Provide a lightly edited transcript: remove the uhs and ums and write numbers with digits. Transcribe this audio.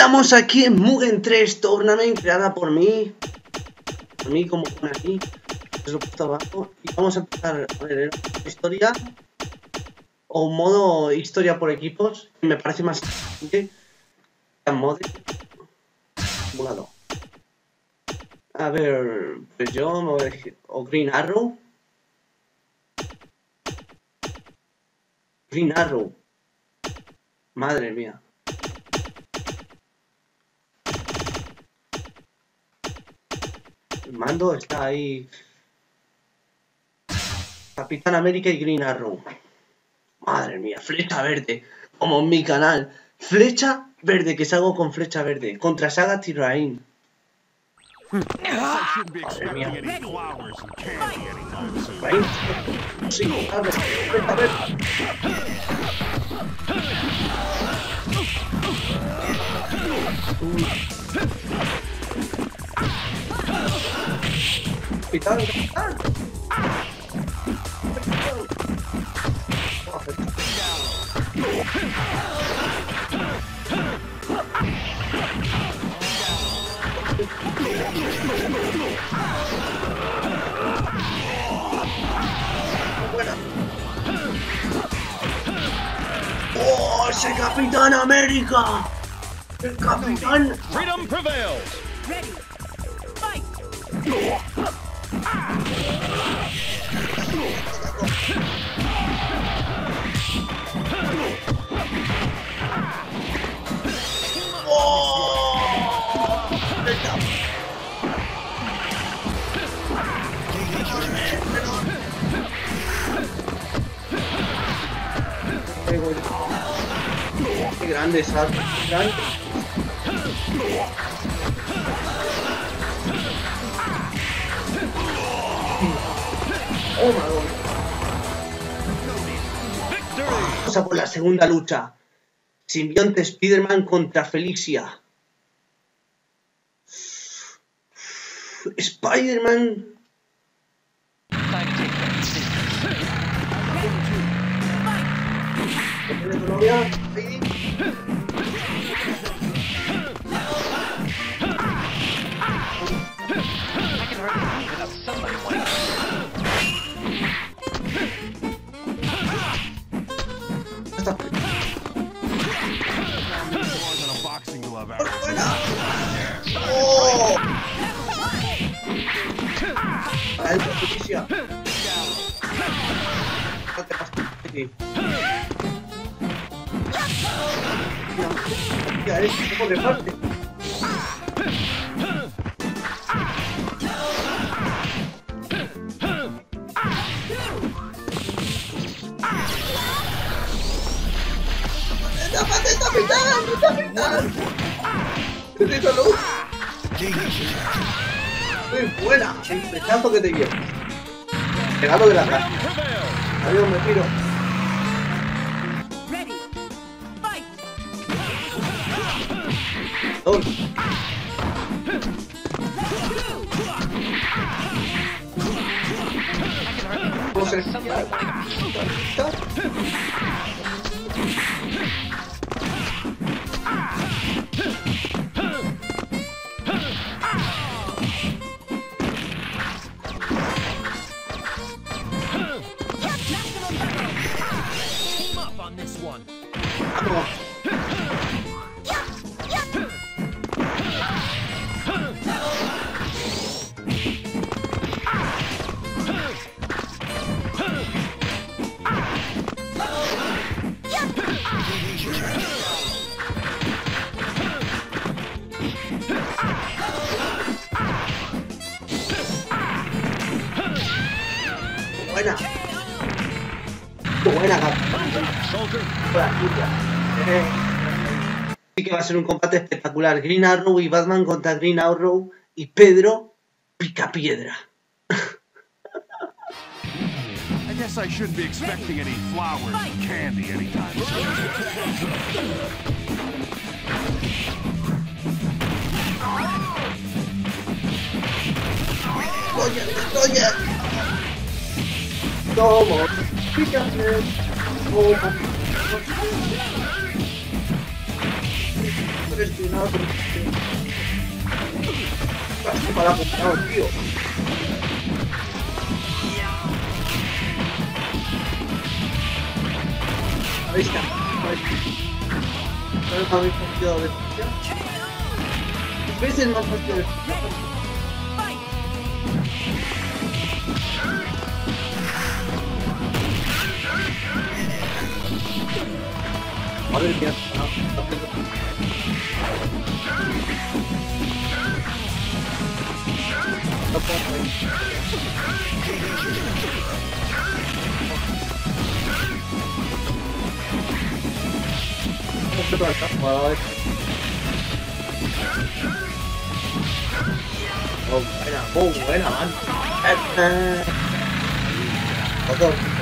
estamos aquí en Mugen 3 Tournament, creada por mí. Por mí, como pone aquí. Os lo he puesto abajo. Y vamos a empezar a ver historia. O modo historia por equipos. Que me parece más interesante. Modo simulado. A ver, pues yo me voy a elegir. O Green Arrow. Green Arrow. Madre mía. El mando está ahí. Capitán América y Green Arrow. Madre mía, flecha verde. Como en mi canal. Flecha verde, que salgo con flecha verde. Contra Saga Tyrain. Madre mía. Sí, a ver. Capitán, capitán. ¡Oh, ese Capitán América! ¡El Capitán! Freedom prevails. Ready. Fight. Qué grande es grande. Oh, madonna. Vamos a por la segunda lucha. Simbionte Spider-Man contra Felicia. Spider-Man. ¡Oh! ¡Adentro, Felicia! No te pases aquí. Mira, es un poco de parte. Muy buena, el flechazo que te dio. Pegado de la cara. Adiós, me tiro. Ready. Fight. Dos. ¿Cómo se Team up on this one. buena? Buena, Sí que va a ser un combate espectacular. Green Arrow y Batman contra Green Arrow y Pedro Picapiedra. I guess I shouldn't be expecting any flowers and candy anytime soon. Oye. Toma. Picapiedra. Toma. predestinado con casi para apuntar, tío. Ahí está. ¿Sabes más partido de defensa? ¿Ves el más partido de defensa? Madre mía, no puedo. No puedo alcanzar, joder. Oh, buena, man. Otro.